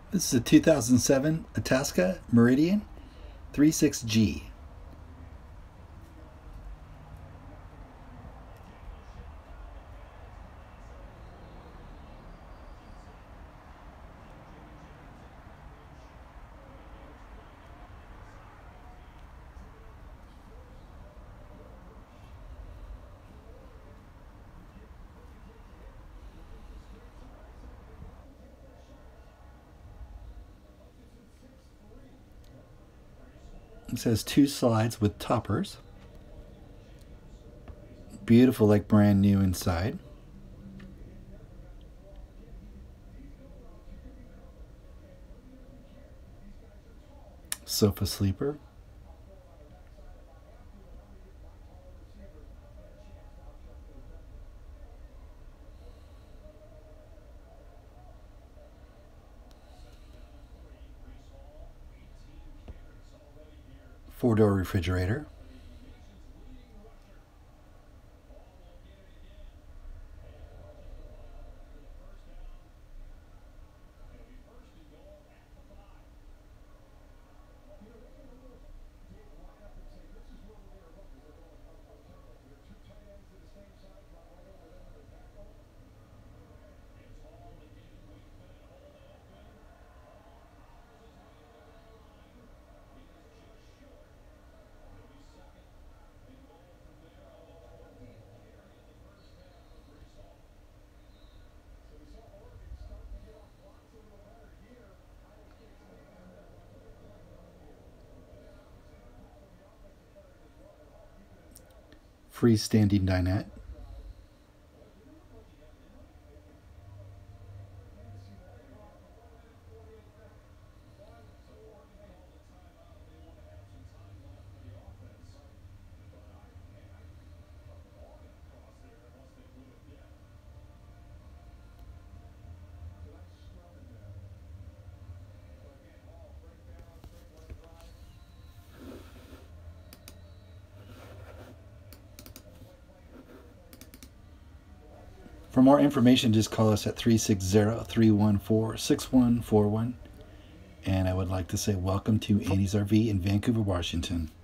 This is a 2007 Itasca Meridian 36G. It says 2 slides with toppers. Beautiful, like brand new inside. Sofa sleeper. Four-door refrigerator. Freestanding dinette. For more information, just call us at 360-314-6141. And I would like to say welcome to Annie's RV in Vancouver, Washington.